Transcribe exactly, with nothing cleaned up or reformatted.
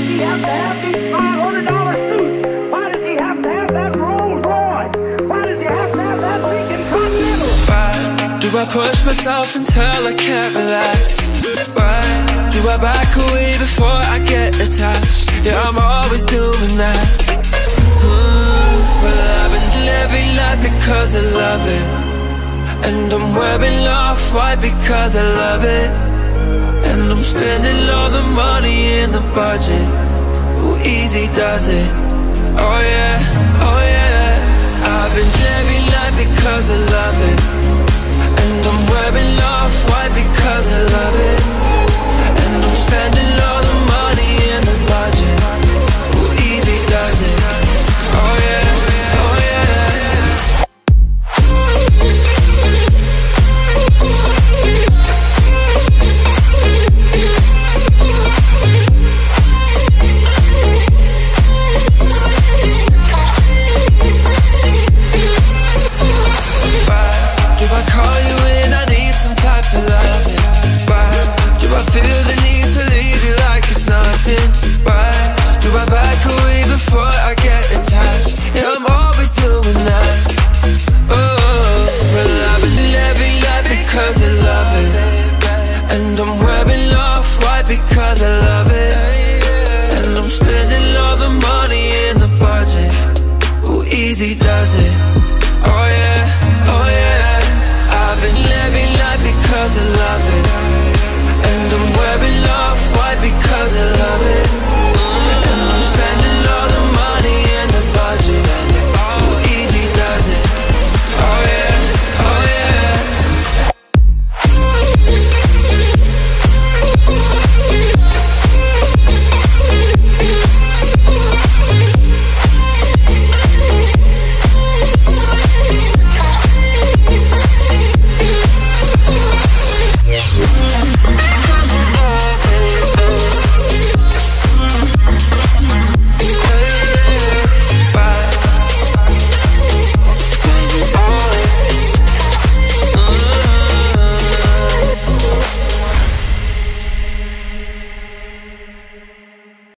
he have to have these five hundred dollar suits? Why does he have to have that Rolls Royce? Why does he have to have that Lincoln Continental? Why do I push myself until I can't relax? Why do I back away before I get attached? Yeah, I'm always doing that. mm, Well, I've been living life because I love it, and I'm wearing off-white because I love it, and I'm spending all the money in the budget. Who easy does it? Oh yeah, oh yeah. I've been living life because I love it, and I'm wearing off-white because I love it, and I'm spending all the money in the budget. Who easy does it? Oh yeah, oh yeah. Because I love it, and I'm spending all the money in the budget. Who easy does it? Oh yeah, oh yeah. I've been living life because I love it, and I'm wearing off-white because I love it.